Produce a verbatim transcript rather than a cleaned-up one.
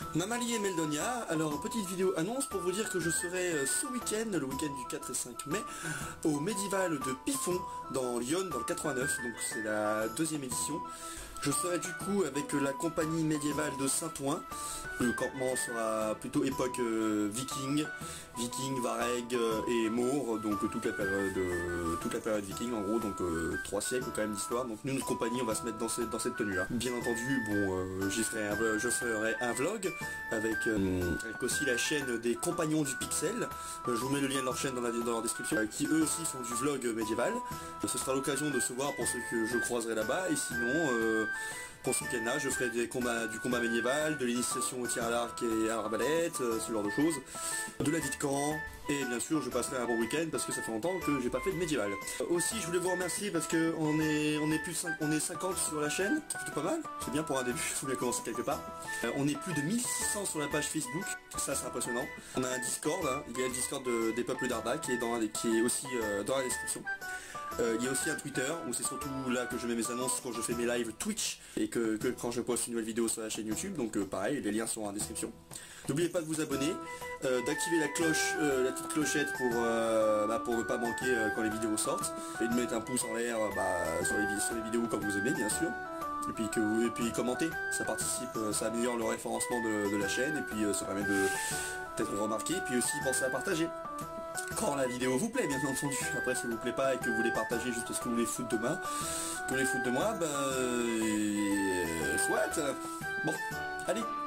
Mamali et Meldonia, alors petite vidéo annonce pour vous dire que je serai euh, ce week-end, le week-end du quatre et cinq mai, au Médiéval de Pifon, dans Lyon, dans le quatre-vingt-neuf, donc c'est la deuxième édition. Je serai du coup avec la compagnie médiévale de Saint-Ouen. Le campement sera plutôt époque euh, viking, viking, vareg euh, et maure, donc toute la période euh, toute la période viking en gros, donc euh, trois siècles quand même d'histoire. Donc nous, notre compagnie, on va se mettre dans cette, dans cette tenue là. Bien entendu, bon, euh, j'y ferai un, je ferai un vlog avec, euh, avec aussi la chaîne des Compagnons du Pixel. Euh, je vous mets le lien de leur chaîne dans la, dans leur description, euh, qui eux aussi font du vlog médiéval. Euh, ce sera l'occasion de se voir pour ceux que je croiserai là-bas, et sinon euh, pour ce week-end-là, je ferai des combats, du combat médiéval, de l'initiation au tir à l'arc et à l'arbalète, euh, ce genre de choses, de la vie de camp, et bien sûr je passerai un bon week-end parce que ça fait longtemps que j'ai pas fait de médiéval. Euh, aussi, je voulais vous remercier parce que on est, on est plus de cinq, on est cinquante sur la chaîne, c'est plutôt pas mal, c'est bien pour un début, il faut bien commencer quelque part. Euh, on est plus de mille six cents sur la page Facebook, ça c'est impressionnant. On a un Discord, hein, il y a le Discord de, des peuples d'Arda qui est, dans, qui est aussi euh, dans la description. Euh, il y a aussi un Twitter où c'est surtout là que je mets mes annonces quand je fais mes lives Twitch et que, que quand je poste une nouvelle vidéo sur la chaîne YouTube, donc euh, pareil, les liens sont en description. N'oubliez pas de vous abonner, euh, d'activer la cloche, euh, la petite clochette pour, euh, bah, pour ne pas manquer euh, quand les vidéos sortent, et de mettre un pouce en l'air bah, sur, les, sur les vidéos quand vous aimez bien sûr. Et puis, que vous, et puis commenter, ça participe, ça améliore le référencement de, de la chaîne, et puis euh, ça permet de d'être remarqué, et puis aussi pensez à partager. Quand la vidéo vous plaît, bien entendu. Après, si vous plaît pas et que vous voulez partager juste parce que vous voulez foutre de moi, que vous voulez foutre de moi, bah... Euh, soit... Bon, allez.